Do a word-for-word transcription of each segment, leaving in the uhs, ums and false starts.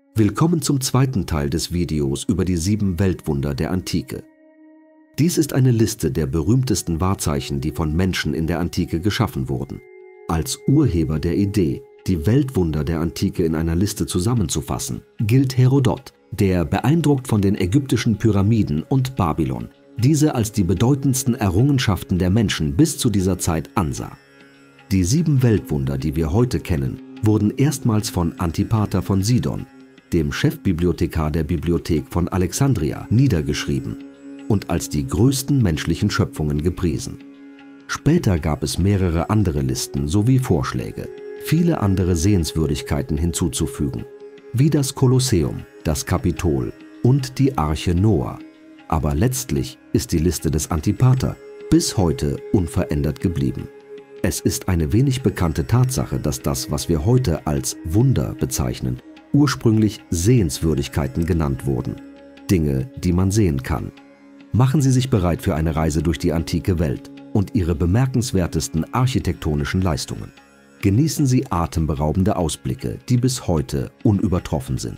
Willkommen zum zweiten Teil des Videos über die sieben Weltwunder der Antike. Dies ist eine Liste der berühmtesten Wahrzeichen, die von Menschen in der Antike geschaffen wurden. Als Urheber der Idee, die Weltwunder der Antike in einer Liste zusammenzufassen, gilt Herodot, der beeindruckt von den ägyptischen Pyramiden und Babylon diese als die bedeutendsten Errungenschaften der Menschen bis zu dieser Zeit ansah. Die sieben Weltwunder, die wir heute kennen, wurden erstmals von Antipater von Sidon, dem Chefbibliothekar der Bibliothek von Alexandria, niedergeschrieben und als die größten menschlichen Schöpfungen gepriesen. Später gab es mehrere andere Listen sowie Vorschläge, viele andere Sehenswürdigkeiten hinzuzufügen, wie das Kolosseum, das Kapitol und die Arche Noah. Aber letztlich ist die Liste des Antipater bis heute unverändert geblieben. Es ist eine wenig bekannte Tatsache, dass das, was wir heute als Wunder bezeichnen, ursprünglich Sehenswürdigkeiten genannt wurden. Dinge, die man sehen kann. Machen Sie sich bereit für eine Reise durch die antike Welt und ihre bemerkenswertesten architektonischen Leistungen. Genießen Sie atemberaubende Ausblicke, die bis heute unübertroffen sind.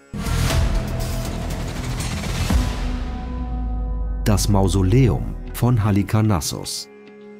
Das Mausoleum von Halikarnassos.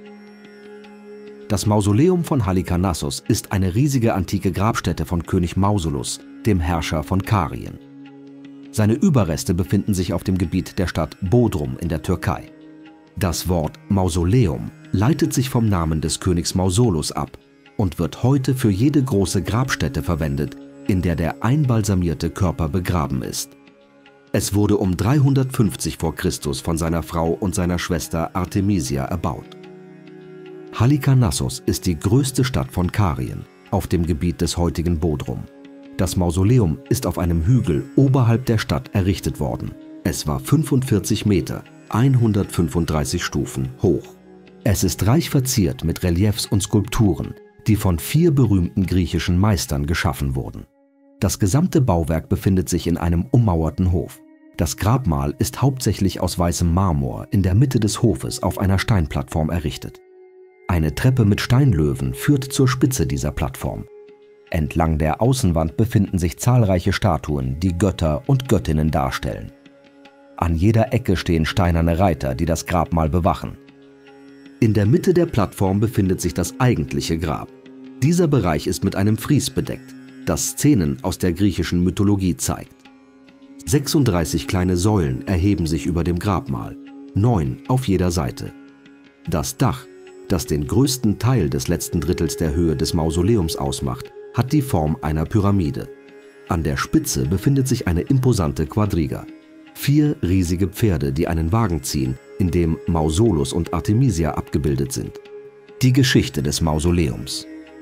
Das Mausoleum von Halikarnassos ist eine riesige antike Grabstätte von König Mausolus, dem Herrscher von Karien. Seine Überreste befinden sich auf dem Gebiet der Stadt Bodrum in der Türkei. Das Wort Mausoleum leitet sich vom Namen des Königs Mausolus ab und wird heute für jede große Grabstätte verwendet, in der der einbalsamierte Körper begraben ist. Es wurde um dreihundertfünfzig vor Christus von seiner Frau und seiner Schwester Artemisia erbaut. Halikarnassos ist die größte Stadt von Karien, auf dem Gebiet des heutigen Bodrum. Das Mausoleum ist auf einem Hügel oberhalb der Stadt errichtet worden. Es war fünfundvierzig Meter, hundertfünfunddreißig Stufen hoch. Es ist reich verziert mit Reliefs und Skulpturen, die von vier berühmten griechischen Meistern geschaffen wurden. Das gesamte Bauwerk befindet sich in einem ummauerten Hof. Das Grabmal ist hauptsächlich aus weißem Marmor in der Mitte des Hofes auf einer Steinplattform errichtet. Eine Treppe mit Steinlöwen führt zur Spitze dieser Plattform. Entlang der Außenwand befinden sich zahlreiche Statuen, die Götter und Göttinnen darstellen. An jeder Ecke stehen steinerne Reiter, die das Grabmal bewachen. In der Mitte der Plattform befindet sich das eigentliche Grab. Dieser Bereich ist mit einem Fries bedeckt, das Szenen aus der griechischen Mythologie zeigt. sechsunddreißig kleine Säulen erheben sich über dem Grabmal, neun auf jeder Seite. Das Dach, das den größten Teil des letzten Drittels der Höhe des Mausoleums ausmacht, hat die Form einer Pyramide. An der Spitze befindet sich eine imposante Quadriga. Vier riesige Pferde, die einen Wagen ziehen, in dem Mausolus und Artemisia abgebildet sind. Die Geschichte des Mausoleums.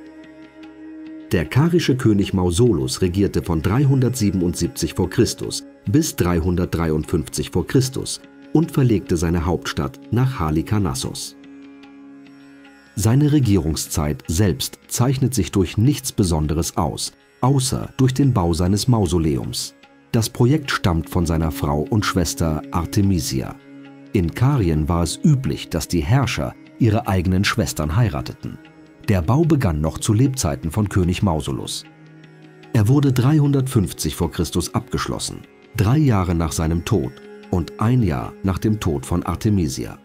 Der karische König Mausolus regierte von dreihundertsiebenundsiebzig vor Christus bis dreihundertdreiundfünfzig vor Christus und verlegte seine Hauptstadt nach Halikarnassos. Seine Regierungszeit selbst zeichnet sich durch nichts Besonderes aus, außer durch den Bau seines Mausoleums. Das Projekt stammt von seiner Frau und Schwester Artemisia. In Karien war es üblich, dass die Herrscher ihre eigenen Schwestern heirateten. Der Bau begann noch zu Lebzeiten von König Mausolus. Er wurde dreihundertfünfzig vor Christus abgeschlossen, drei Jahre nach seinem Tod und ein Jahr nach dem Tod von Artemisia.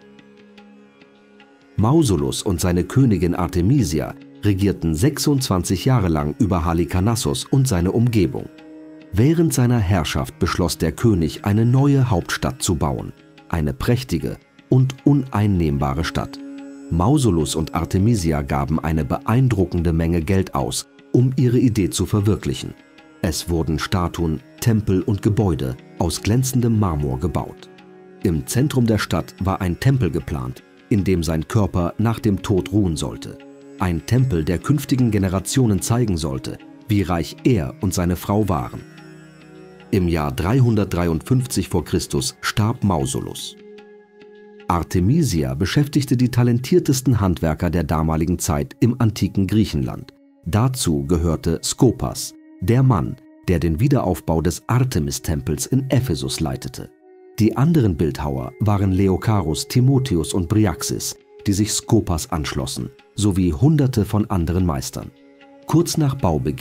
Mausolus und seine Königin Artemisia regierten sechsundzwanzig Jahre lang über Halikarnassos und seine Umgebung. Während seiner Herrschaft beschloss der König, eine neue Hauptstadt zu bauen, eine prächtige und uneinnehmbare Stadt. Mausolus und Artemisia gaben eine beeindruckende Menge Geld aus, um ihre Idee zu verwirklichen. Es wurden Statuen, Tempel und Gebäude aus glänzendem Marmor gebaut. Im Zentrum der Stadt war ein Tempel geplant, in dem sein Körper nach dem Tod ruhen sollte. Ein Tempel, der künftigen Generationen zeigen sollte, wie reich er und seine Frau waren. Im Jahr dreihundertdreiundfünfzig vor Christus starb Mausolus. Artemisia beschäftigte die talentiertesten Handwerker der damaligen Zeit im antiken Griechenland. Dazu gehörte Skopas, der Mann, der den Wiederaufbau des Artemis-Tempels in Ephesus leitete. Die anderen Bildhauer waren Leokarus, Timotheus und Bryaxis, die sich Skopas anschlossen, sowie Hunderte von anderen Meistern. Kurz nach Baubeginn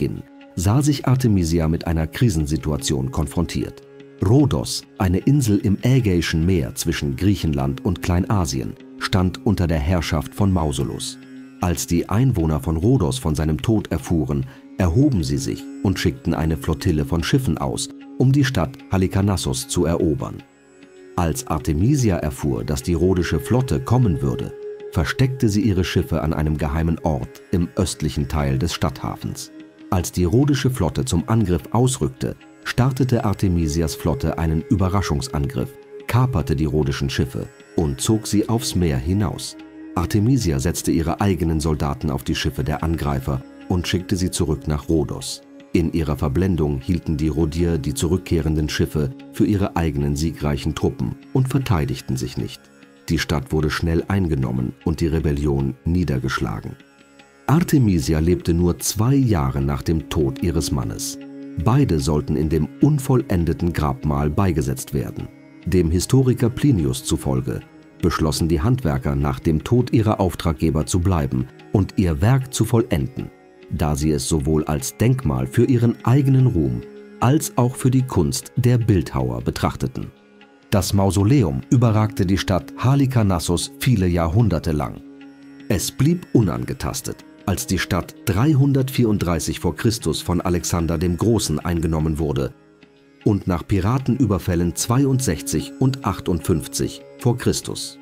sah sich Artemisia mit einer Krisensituation konfrontiert. Rhodos, eine Insel im Ägäischen Meer zwischen Griechenland und Kleinasien, stand unter der Herrschaft von Mausolus. Als die Einwohner von Rhodos von seinem Tod erfuhren, erhoben sie sich und schickten eine Flottille von Schiffen aus, um die Stadt Halikarnassos zu erobern. Als Artemisia erfuhr, dass die rhodische Flotte kommen würde, versteckte sie ihre Schiffe an einem geheimen Ort im östlichen Teil des Stadthafens. Als die rhodische Flotte zum Angriff ausrückte, startete Artemisias Flotte einen Überraschungsangriff, kaperte die rhodischen Schiffe und zog sie aufs Meer hinaus. Artemisia setzte ihre eigenen Soldaten auf die Schiffe der Angreifer und schickte sie zurück nach Rhodos. In ihrer Verblendung hielten die Rhodier die zurückkehrenden Schiffe für ihre eigenen siegreichen Truppen und verteidigten sich nicht. Die Stadt wurde schnell eingenommen und die Rebellion niedergeschlagen. Artemisia lebte nur zwei Jahre nach dem Tod ihres Mannes. Beide sollten in dem unvollendeten Grabmal beigesetzt werden. Dem Historiker Plinius zufolge beschlossen die Handwerker nach dem Tod ihrer Auftraggeber zu bleiben und ihr Werk zu vollenden, da sie es sowohl als Denkmal für ihren eigenen Ruhm als auch für die Kunst der Bildhauer betrachteten. Das Mausoleum überragte die Stadt Halikarnassos viele Jahrhunderte lang. Es blieb unangetastet, als die Stadt dreihundertvierunddreißig vor Christus von Alexander dem Großen eingenommen wurde und nach Piratenüberfällen zweiundsechzig und achtundfünfzig vor Christus.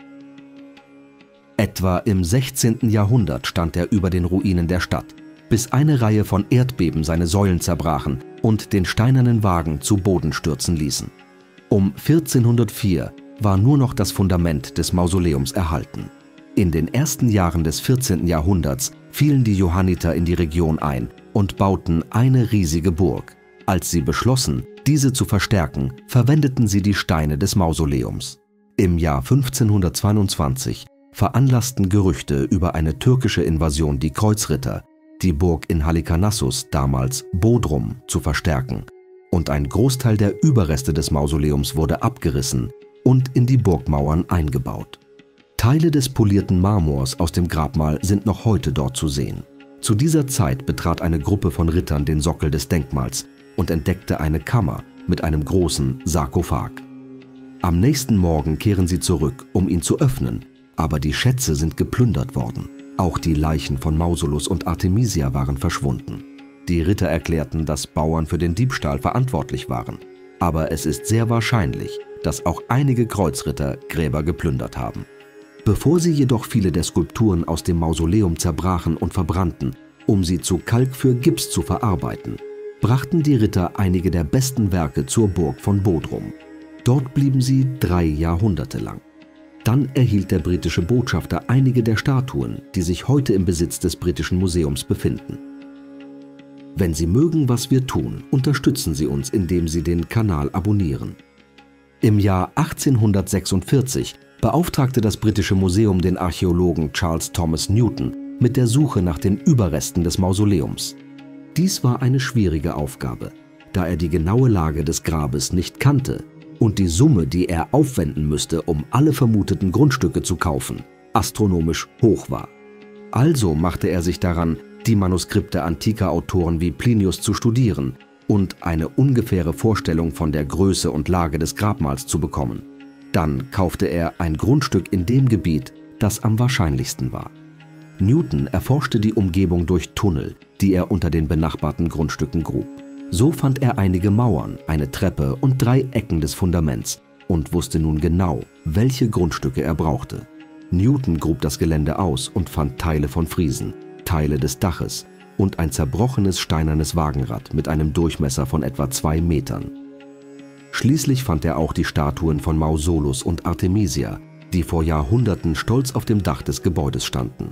Etwa im sechzehnten Jahrhundert stand er über den Ruinen der Stadt, bis eine Reihe von Erdbeben seine Säulen zerbrachen und den steinernen Wagen zu Boden stürzen ließen. Um vierzehnhundertvier war nur noch das Fundament des Mausoleums erhalten. In den ersten Jahren des vierzehnten Jahrhunderts fielen die Johanniter in die Region ein und bauten eine riesige Burg. Als sie beschlossen, diese zu verstärken, verwendeten sie die Steine des Mausoleums. Im Jahr fünfzehnhundertzweiundzwanzig veranlassten Gerüchte über eine türkische Invasion die Kreuzritter, die Burg in Halikarnassos, damals Bodrum, zu verstärken, und ein Großteil der Überreste des Mausoleums wurde abgerissen und in die Burgmauern eingebaut. Teile des polierten Marmors aus dem Grabmal sind noch heute dort zu sehen. Zu dieser Zeit betrat eine Gruppe von Rittern den Sockel des Denkmals und entdeckte eine Kammer mit einem großen Sarkophag. Am nächsten Morgen kehren sie zurück, um ihn zu öffnen, aber die Schätze sind geplündert worden. Auch die Leichen von Mausolus und Artemisia waren verschwunden. Die Ritter erklärten, dass Bauern für den Diebstahl verantwortlich waren. Aber es ist sehr wahrscheinlich, dass auch einige Kreuzritter Gräber geplündert haben. Bevor sie jedoch viele der Skulpturen aus dem Mausoleum zerbrachen und verbrannten, um sie zu Kalk für Gips zu verarbeiten, brachten die Ritter einige der besten Werke zur Burg von Bodrum. Dort blieben sie drei Jahrhunderte lang. Dann erhielt der britische Botschafter einige der Statuen, die sich heute im Besitz des Britischen Museums befinden. Wenn Sie mögen, was wir tun, unterstützen Sie uns, indem Sie den Kanal abonnieren. Im Jahr achtzehnhundertsechsundvierzig beauftragte das Britische Museum den Archäologen Charles Thomas Newton mit der Suche nach den Überresten des Mausoleums. Dies war eine schwierige Aufgabe, da er die genaue Lage des Grabes nicht kannte und die Summe, die er aufwenden müsste, um alle vermuteten Grundstücke zu kaufen, astronomisch hoch war. Also machte er sich daran, die Manuskripte antiker Autoren wie Plinius zu studieren und eine ungefähre Vorstellung von der Größe und Lage des Grabmals zu bekommen. Dann kaufte er ein Grundstück in dem Gebiet, das am wahrscheinlichsten war. Newton erforschte die Umgebung durch Tunnel, die er unter den benachbarten Grundstücken grub. So fand er einige Mauern, eine Treppe und drei Ecken des Fundaments und wusste nun genau, welche Grundstücke er brauchte. Newton grub das Gelände aus und fand Teile von Friesen, Teile des Daches und ein zerbrochenes steinernes Wagenrad mit einem Durchmesser von etwa zwei Metern. Schließlich fand er auch die Statuen von Mausolus und Artemisia, die vor Jahrhunderten stolz auf dem Dach des Gebäudes standen.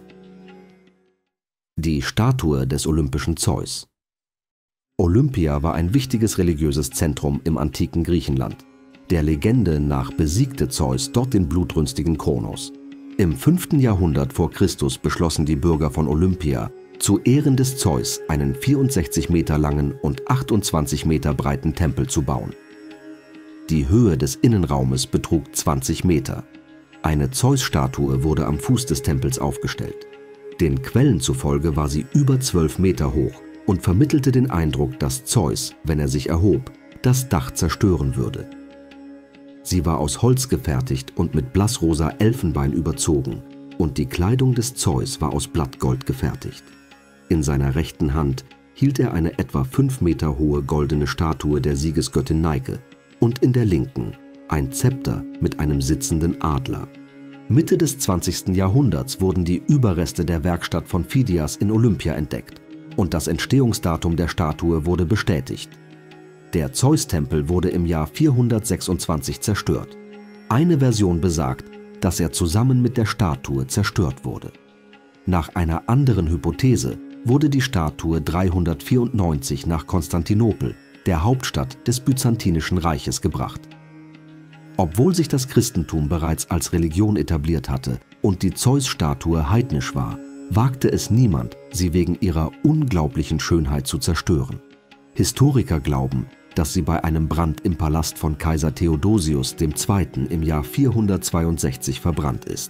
Die Statue des olympischen Zeus. Olympia war ein wichtiges religiöses Zentrum im antiken Griechenland. Der Legende nach besiegte Zeus dort den blutrünstigen Kronos. Im fünften Jahrhundert vor Christus beschlossen die Bürger von Olympia, zu Ehren des Zeus einen vierundsechzig Meter langen und achtundzwanzig Meter breiten Tempel zu bauen. Die Höhe des Innenraumes betrug zwanzig Meter. Eine Zeus-Statue wurde am Fuß des Tempels aufgestellt. Den Quellen zufolge war sie über zwölf Meter hoch und vermittelte den Eindruck, dass Zeus, wenn er sich erhob, das Dach zerstören würde. Sie war aus Holz gefertigt und mit blassrosa Elfenbein überzogen, und die Kleidung des Zeus war aus Blattgold gefertigt. In seiner rechten Hand hielt er eine etwa fünf Meter hohe goldene Statue der Siegesgöttin Nike und in der linken ein Zepter mit einem sitzenden Adler. Mitte des zwanzigsten Jahrhunderts wurden die Überreste der Werkstatt von Phidias in Olympia entdeckt und das Entstehungsdatum der Statue wurde bestätigt. Der Zeus-Tempel wurde im Jahr vierhundertsechsundzwanzig zerstört. Eine Version besagt, dass er zusammen mit der Statue zerstört wurde. Nach einer anderen Hypothese wurde die Statue dreihundertvierundneunzig nach Konstantinopel, der Hauptstadt des Byzantinischen Reiches, gebracht. Obwohl sich das Christentum bereits als Religion etabliert hatte und die Zeus-Statue heidnisch war, wagte es niemand, sie wegen ihrer unglaublichen Schönheit zu zerstören. Historiker glauben, dass sie bei einem Brand im Palast von Kaiser Theodosius der Zweite. Im Jahr vierhundertzweiundsechzig verbrannt ist.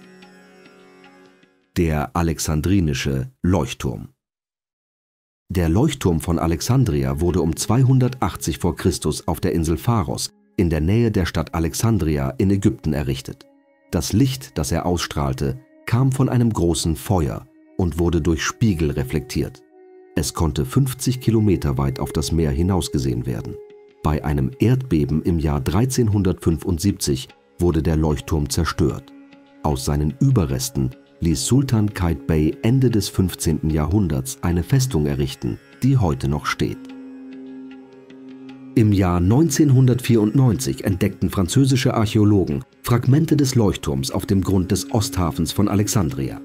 Der Alexandrinische Leuchtturm. Der Leuchtturm von Alexandria wurde um zweihundertachtzig vor Christus auf der Insel Pharos in der Nähe der Stadt Alexandria in Ägypten errichtet. Das Licht, das er ausstrahlte, kam von einem großen Feuer und wurde durch Spiegel reflektiert. Es konnte fünfzig Kilometer weit auf das Meer hinausgesehen werden. Bei einem Erdbeben im Jahr dreizehnhundertfünfundsiebzig wurde der Leuchtturm zerstört. Aus seinen Überresten ließ Sultan Qaitbay Ende des fünfzehnten Jahrhunderts eine Festung errichten, die heute noch steht. Im Jahr neunzehnhundertvierundneunzig entdeckten französische Archäologen Fragmente des Leuchtturms auf dem Grund des Osthafens von Alexandria.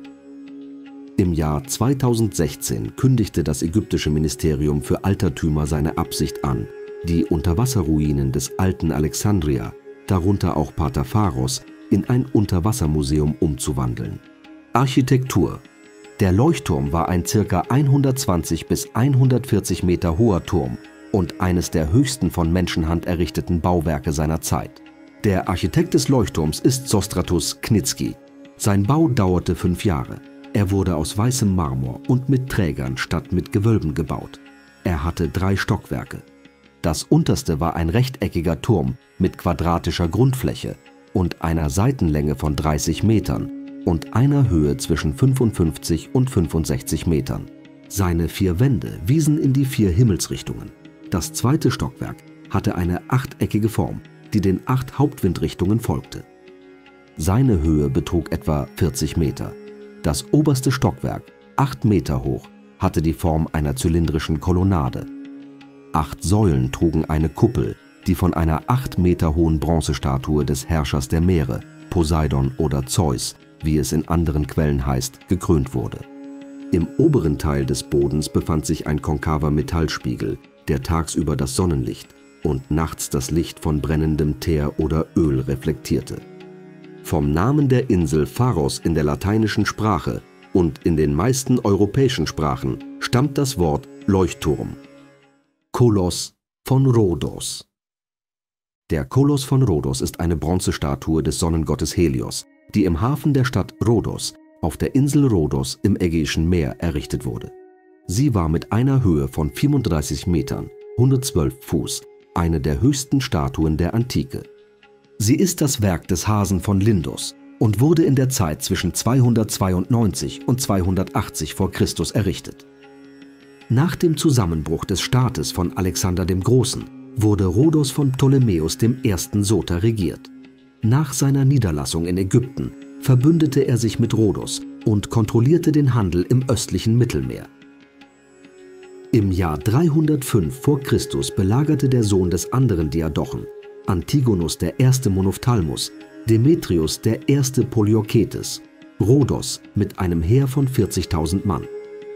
Im Jahr zweitausendsechzehn kündigte das ägyptische Ministerium für Altertümer seine Absicht an, die Unterwasserruinen des alten Alexandria, darunter auch Pater Pharos, in ein Unterwassermuseum umzuwandeln. Architektur. Der Leuchtturm war ein ca. hundertzwanzig bis hundertvierzig Meter hoher Turm und eines der höchsten von Menschenhand errichteten Bauwerke seiner Zeit. Der Architekt des Leuchtturms ist Sostratus Knitzki. Sein Bau dauerte fünf Jahre. Er wurde aus weißem Marmor und mit Trägern statt mit Gewölben gebaut. Er hatte drei Stockwerke. Das unterste war ein rechteckiger Turm mit quadratischer Grundfläche und einer Seitenlänge von dreißig Metern und einer Höhe zwischen fünfundfünfzig und fünfundsechzig Metern. Seine vier Wände wiesen in die vier Himmelsrichtungen. Das zweite Stockwerk hatte eine achteckige Form, die den acht Hauptwindrichtungen folgte. Seine Höhe betrug etwa vierzig Meter. Das oberste Stockwerk, acht Meter hoch, hatte die Form einer zylindrischen Kolonnade. Acht Säulen trugen eine Kuppel, die von einer acht Meter hohen Bronzestatue des Herrschers der Meere, Poseidon oder Zeus, wie es in anderen Quellen heißt, gekrönt wurde. Im oberen Teil des Bodens befand sich ein konkaver Metallspiegel, der tagsüber das Sonnenlicht und nachts das Licht von brennendem Teer oder Öl reflektierte. Vom Namen der Insel Pharos in der lateinischen Sprache und in den meisten europäischen Sprachen stammt das Wort Leuchtturm. Koloss von Rhodos. Der Koloss von Rhodos ist eine Bronzestatue des Sonnengottes Helios, die im Hafen der Stadt Rhodos auf der Insel Rhodos im Ägäischen Meer errichtet wurde. Sie war mit einer Höhe von vierunddreißig Metern, hundertzwölf Fuß, eine der höchsten Statuen der Antike. Sie ist das Werk des Hasen von Lindos und wurde in der Zeit zwischen zweihundertzweiundneunzig und zweihundertachtzig vor Christus errichtet. Nach dem Zusammenbruch des Staates von Alexander dem Großen wurde Rhodos von Ptolemäus dem Ersten Soter regiert. Nach seiner Niederlassung in Ägypten verbündete er sich mit Rhodos und kontrollierte den Handel im östlichen Mittelmeer. Im Jahr dreihundertfünf vor Christus belagerte der Sohn des anderen Diadochen, Antigonus der erste Monophthalmus, Demetrius der erste Polioketes, Rhodos mit einem Heer von vierzigtausend Mann.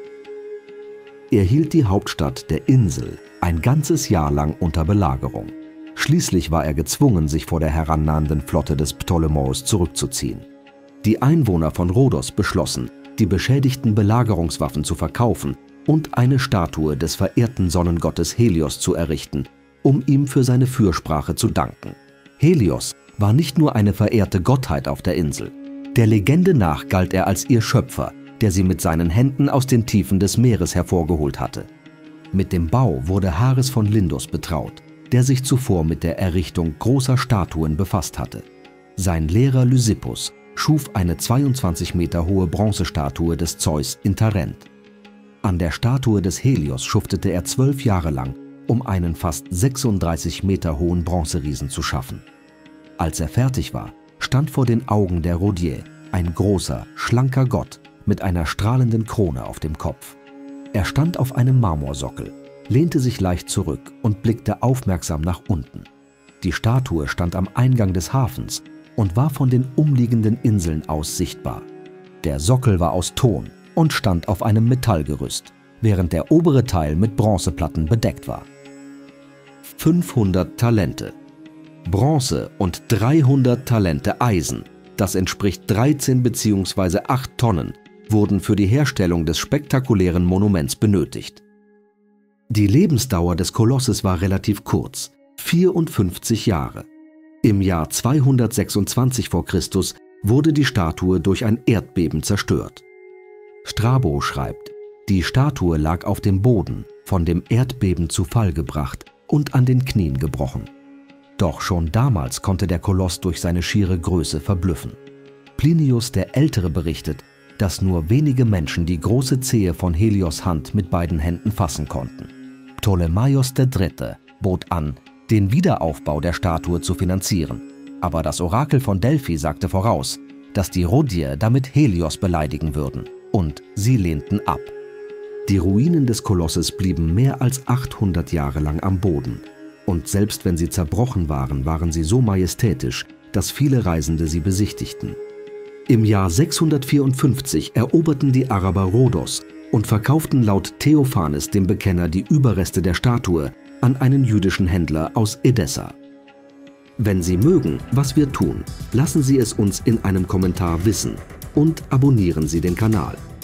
Er hielt die Hauptstadt der Insel ein ganzes Jahr lang unter Belagerung. Schließlich war er gezwungen, sich vor der herannahenden Flotte des Ptolemäus zurückzuziehen. Die Einwohner von Rhodos beschlossen, die beschädigten Belagerungswaffen zu verkaufen und eine Statue des verehrten Sonnengottes Helios zu errichten, um ihm für seine Fürsprache zu danken. Helios war nicht nur eine verehrte Gottheit auf der Insel. Der Legende nach galt er als ihr Schöpfer, der sie mit seinen Händen aus den Tiefen des Meeres hervorgeholt hatte. Mit dem Bau wurde Haris von Lindos betraut, der sich zuvor mit der Errichtung großer Statuen befasst hatte. Sein Lehrer Lysippus schuf eine zweiundzwanzig Meter hohe Bronzestatue des Zeus in Tarent. An der Statue des Helios schuftete er zwölf Jahre lang, um einen fast sechsunddreißig Meter hohen Bronzeriesen zu schaffen. Als er fertig war, stand vor den Augen der Rhodier ein großer, schlanker Gott mit einer strahlenden Krone auf dem Kopf. Er stand auf einem Marmorsockel, lehnte sich leicht zurück und blickte aufmerksam nach unten. Die Statue stand am Eingang des Hafens und war von den umliegenden Inseln aus sichtbar. Der Sockel war aus Ton und stand auf einem Metallgerüst, während der obere Teil mit Bronzeplatten bedeckt war. fünfhundert Talente. Bronze und dreihundert Talente Eisen, das entspricht dreizehn bzw. acht Tonnen, wurden für die Herstellung des spektakulären Monuments benötigt. Die Lebensdauer des Kolosses war relativ kurz, vierundfünfzig Jahre. Im Jahr zweihundertsechsundzwanzig vor Christus wurde die Statue durch ein Erdbeben zerstört. Strabo schreibt, die Statue lag auf dem Boden, von dem Erdbeben zu Fall gebracht und an den Knien gebrochen. Doch schon damals konnte der Koloss durch seine schiere Größe verblüffen. Plinius der Ältere berichtet, dass nur wenige Menschen die große Zehe von Helios Hand mit beiden Händen fassen konnten. Ptolemaios der Dritte bot an, den Wiederaufbau der Statue zu finanzieren, aber das Orakel von Delphi sagte voraus, dass die Rhodier damit Helios beleidigen würden, und sie lehnten ab. Die Ruinen des Kolosses blieben mehr als achthundert Jahre lang am Boden, und selbst wenn sie zerbrochen waren, waren sie so majestätisch, dass viele Reisende sie besichtigten. Im Jahr sechshundertvierundfünfzig eroberten die Araber Rhodos und verkauften laut Theophanes dem Bekenner die Überreste der Statue an einen jüdischen Händler aus Edessa. Wenn Sie mögen, was wir tun, lassen Sie es uns in einem Kommentar wissen und abonnieren Sie den Kanal.